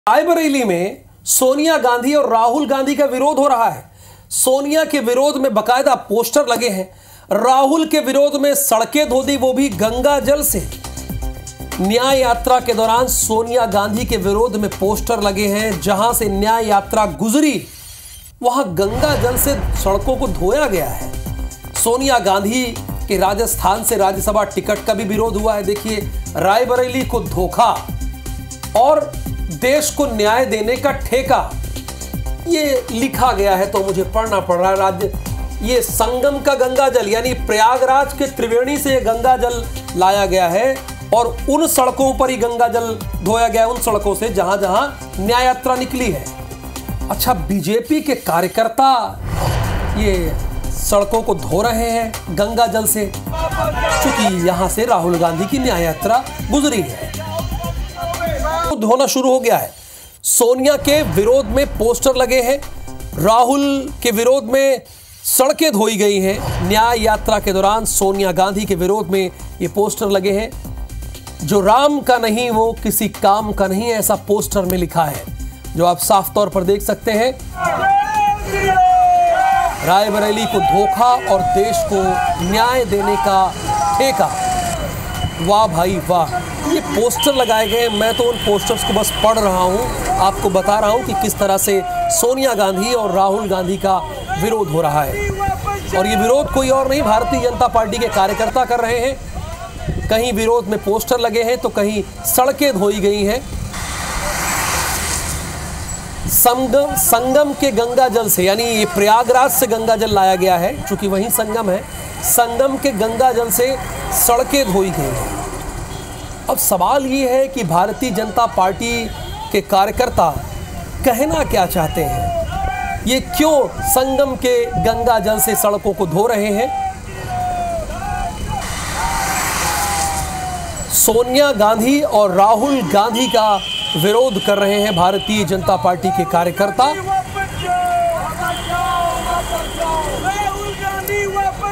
रायबरेली में सोनिया गांधी और राहुल गांधी का विरोध हो रहा है। सोनिया के विरोध में बकायदा पोस्टर लगे हैं, राहुल के विरोध में सड़कें धो दी, वो भी गंगा जल से। न्याय यात्रा के दौरान सोनिया गांधी के विरोध में पोस्टर लगे हैं, जहां से न्याय यात्रा गुजरी वहां गंगा जल से सड़कों को धोया गया है। सोनिया गांधी के राजस्थान से राज्यसभा टिकट का भी विरोध हुआ है। देखिए, रायबरेली को धोखा और देश को न्याय देने का ठेका, ये लिखा गया है तो मुझे पढ़ना पड़ रहा है। राज्य ये संगम का गंगा जल यानी प्रयागराज के त्रिवेणी से गंगा जल लाया गया है और उन सड़कों पर ही गंगा जल धोया गया है, उन सड़कों से जहां जहां न्याय यात्रा निकली है। अच्छा, बीजेपी के कार्यकर्ता ये सड़कों को धो रहे हैं गंगा जल से, क्योंकि यहां से राहुल गांधी की न्याय यात्रा गुजरी है। धोना शुरू हो गया है। सोनिया के विरोध में पोस्टर लगे हैं, राहुल के विरोध में सड़कें धोई गई हैं। न्याय यात्रा के दौरान सोनिया गांधी के विरोध में ये पोस्टर लगे हैं। जो राम का नहीं वो किसी काम का नहीं, ऐसा पोस्टर में लिखा है, जो आप साफ तौर पर देख सकते हैं। रायबरेली को धोखा और देश को न्याय देने का ठेका। वाह भाई वाह, ये पोस्टर लगाए गए। मैं तो उन पोस्टर्स को बस पढ़ रहा हूं, आपको बता रहा हूं कि किस तरह से सोनिया गांधी और राहुल गांधी का विरोध हो रहा है। और ये विरोध कोई और नहीं, भारतीय जनता पार्टी के कार्यकर्ता कर रहे हैं। कहीं विरोध में पोस्टर लगे हैं तो कहीं सड़कें धोई गई हैं। संगम के गंगा जल से, यानी ये प्रयागराज से गंगा जल लाया गया है, चूंकि वहीं संगम है। संगम के गंगा जल से सड़कें धोई गई हैं। अब सवाल ये है कि भारतीय जनता पार्टी के कार्यकर्ता कहना क्या चाहते हैं, ये क्यों संगम के गंगा जल से सड़कों को धो रहे हैं। सोनिया गांधी और राहुल गांधी का विरोध कर रहे हैं भारतीय जनता पार्टी के कार्यकर्ता।